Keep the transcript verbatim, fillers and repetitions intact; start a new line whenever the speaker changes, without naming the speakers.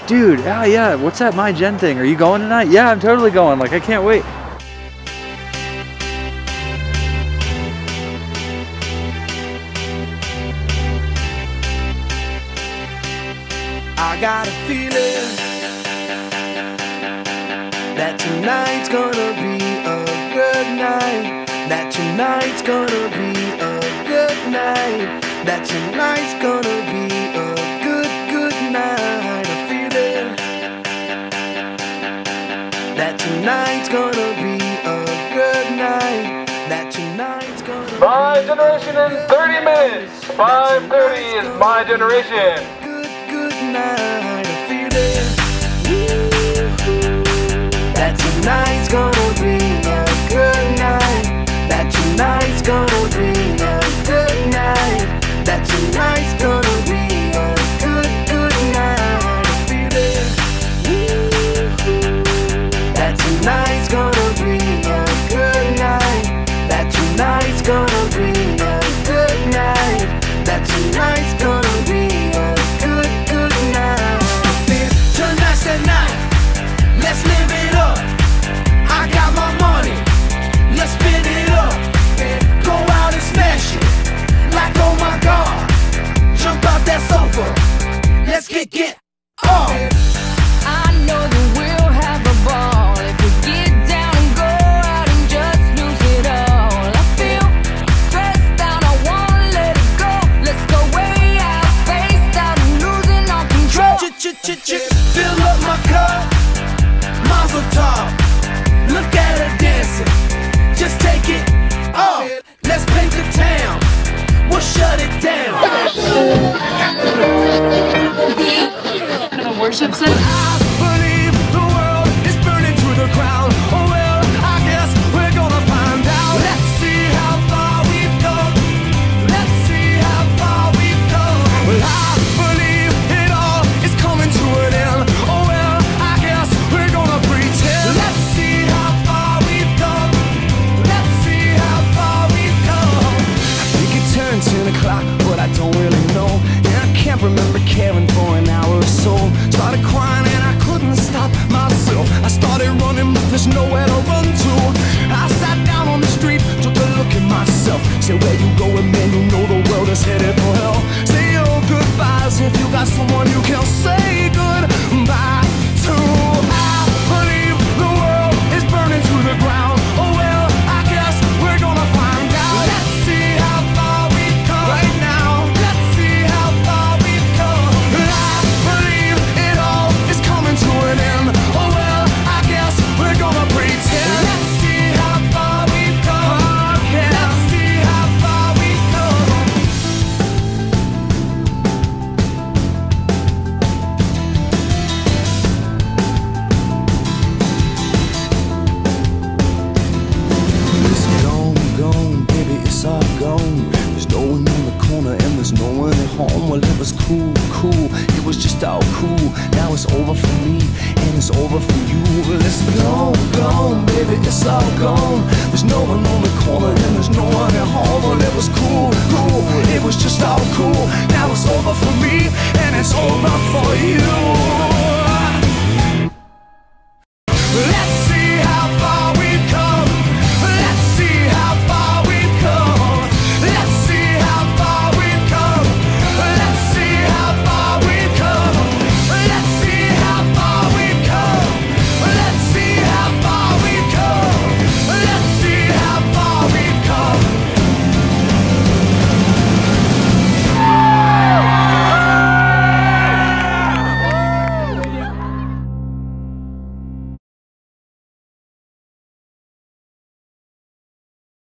dude, ah, yeah, what's that My Gen thing? Are you going tonight? Yeah, I'm totally going. Like, I can't wait.
I got a feeling that tonight's gonna be a good night. That tonight's gonna be a good night. That tonight's gonna be a good, good night. A feeling that tonight's gonna be a good night. That tonight's gonna be
My Generation in thirty minutes. five thirty is My Generation.
good, good night. A feeling that tonight's gonna be a good night. That tonight's gonna be a good night. That tonight's gonna be a good, good night. A feeling that tonight's gonna be a good night. That tonight's gonna be a good night. That tonight's gonna be a good, good night. Tonight's the night. Let's live it up. I got my money. Let's spin it up. Go out and smash it. Like, oh my God. Jump out that sofa. Let's kick it off.
I know that we'll have a ball if we get down and go out and just lose it all. I feel stressed out, I wanna let it go. Let's go way out, spaced out and losing all control.
Fill up my cup. Mazel tov. Look at her dancing. Just take it off. Let's paint the town. We'll shut it down.
The worship center.
I believe the world is burning to the ground. Oh well, I guess we're gonna find out. Let's see how far we've come. Let's see how far we've come. Well, I believe it all is coming to an end. Oh well, I guess we're gonna pretend. Let's see how far we've come. Let's see how far we've come. I think it turned ten o'clock, but I don't really know. And I can't remember caring for an hour or so. Started crying and I couldn't stop myself. I started running, but there's nowhere to run to. I sat down on the street, took a look at myself. Said, where you going, man? You know the world is headed for hell. Say your goodbyes if you got someone you can say goodbye to. I believe the world is burning to the ground. Oh well, I guess we're gonna find out. Let's see how far we've come right now. Let's see how far we've come. I believe it all is coming to an end. Oh well, I guess we're gonna pretend. Let's see how far we've come. Okay. Let's see how far we've come. It's gone, gone, baby, it's all gone. There's no one in the corner and there's no one at home. Well, it was cool, cool, it was just all cool. Now it's over for me and it's over for you. Well, it's gone, gone, baby, it's all gone. There's no one on the corner and there's no one at home. Well, it was cool, cool, it was just all cool. Now it's over for me and it's over for you.